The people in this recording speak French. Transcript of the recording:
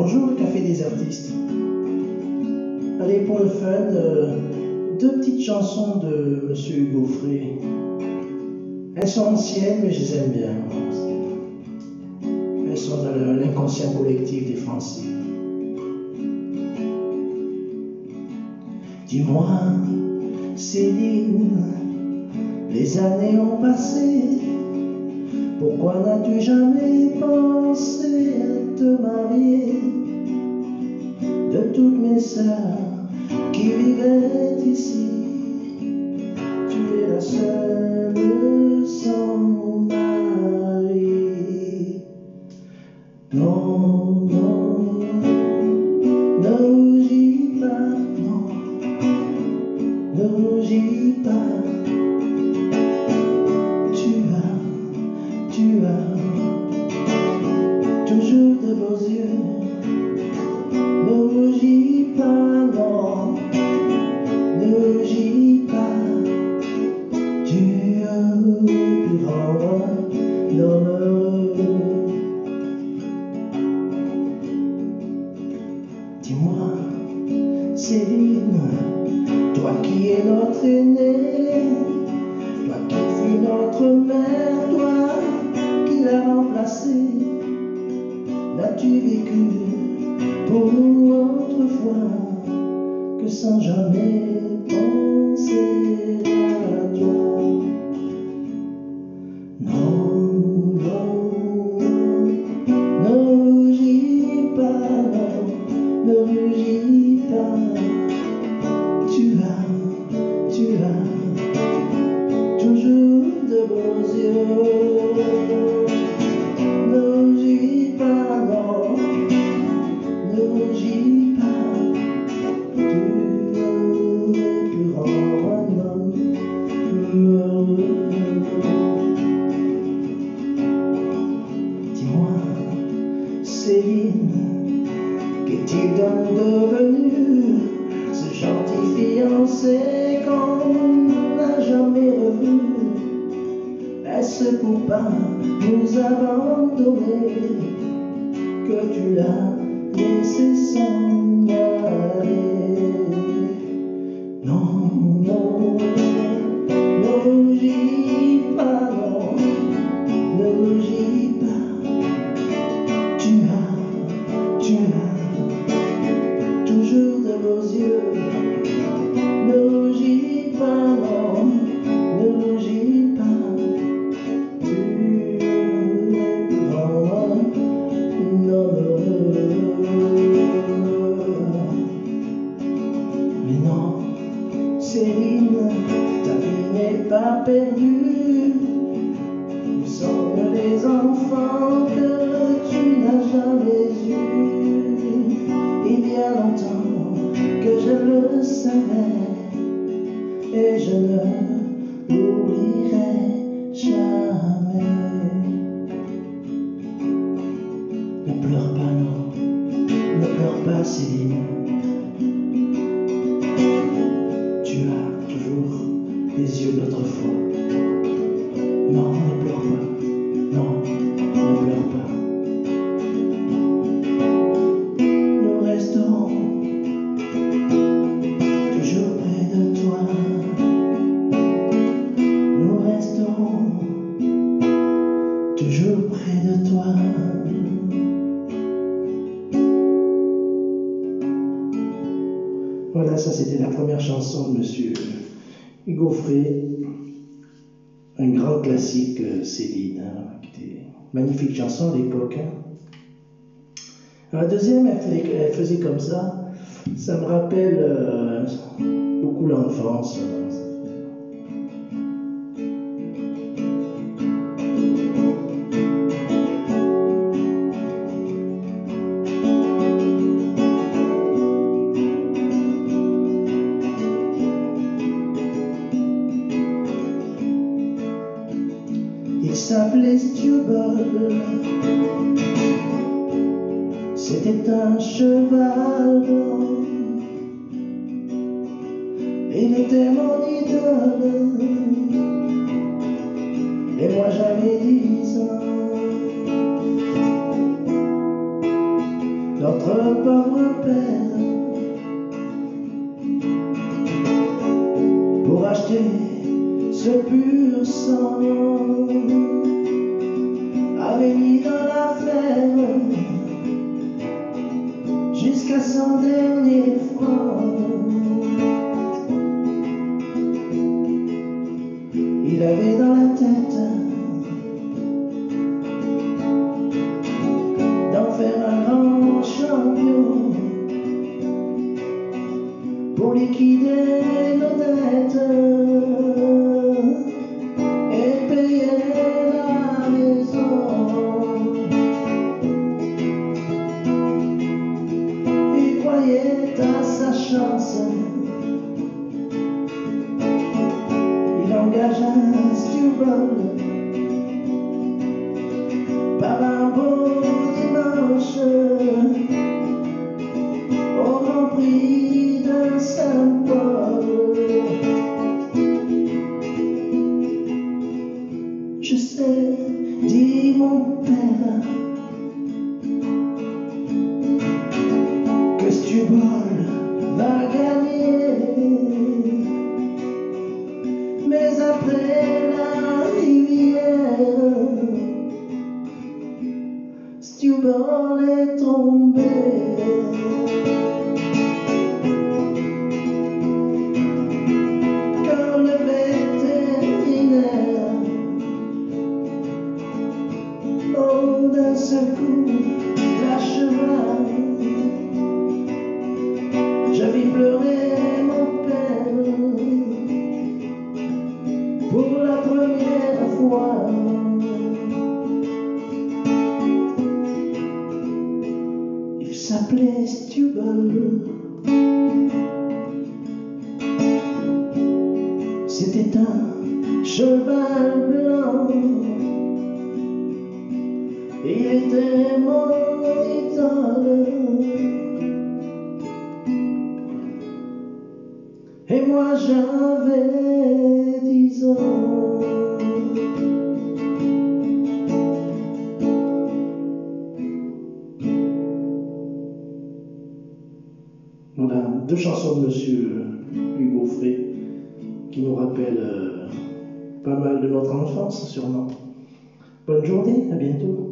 Bonjour le Café des artistes. Allez, pour le fun, deux petites chansons de Monsieur Hugo Frey. Elles sont anciennes, mais je les aime bien. Elles sont dans l'inconscient collectif des Français. Dis-moi, Céline, les années ont passé. Pourquoi n'as-tu jamais pensé à te marier? De toutes mes sœurs qui vivaient ici, tu es la seule sans mari. Non, non, ne rougis pas, non, ne rougis pas. Tu as toujours de beaux yeux. Ne rougis pas, non, ne rougis pas. Tu es le plus grand homme heureux. Dis-moi, Céline, toi qui es notre aînée, toi qui fus notre mère, toi qui l'as remplacée, n'as-tu vécu pour nous autrefois que sans jamais penser à toi? Non, non, ne rougis pas, non, ne rougis pas. Tu as toujours de beaux yeux. Ne rougis pas, non, ne rougis pas. Tu es le plus grand homme heureux. Dis-moi, Céline, qu'est-il donc devenu, ce gentil fiancé qu'on n'a jamais revu? Est-ce pour pas nous abandonner que tu l'as laissé s'en aller? Non, non, ne rougis pas, non, ne rougis pas. Tu as toujours de beaux yeux. Ne rougis pas, non, ne rougis pas. Mais non, Céline, ta vie n'est pas perdue. Nous sommes les enfants que tu n'as jamais eus. Il y a longtemps que je le savais et je ne l'oublierai jamais. Ne pleure pas, non, ne pleure pas, Céline. Tu as toujours les yeux d'autrefois. Non, ne pleure pas, non, ne pleure pas. Nous resterons toujours près de toi. Nous resterons toujours près de toi. Voilà, ça c'était la première chanson de Monsieur Hugo Frey, un grand classique, Céline, hein, qui était une magnifique chanson à l'époque. Hein. La deuxième, elle faisait comme ça me rappelle beaucoup l'enfance. Il s'appelait Stewball, c'était un cheval blanc, il était mon idole, et moi j'avais 10 ans. notre pauvre père, pour acheter ce pur sang, avait mis dans l'affaire jusqu'à son dernier franc. Il avait dans la tête d'en faire un grand champion pour liquider nos dettes et payer la maison. Il croyait à sa chance, il engagea un steward par un beau dimanche au Grand Prix de Saint-Paul. Je sais, dit mon père, que Steward va gagner, mais après la rivière, Steward est tombé. Quand le vétérinaire, oh, d'un seul coup, l'acheva, je vis pleurer mon père pour la première fois. Il s'appelait Steward. C'était un cheval blanc. Il était mon idole. Et moi j'avais 10 ans. Voilà, deux chansons de Monsieur Hugo Frey qui nous rappellent pas mal de notre enfance, sûrement. Bonne journée, à bientôt.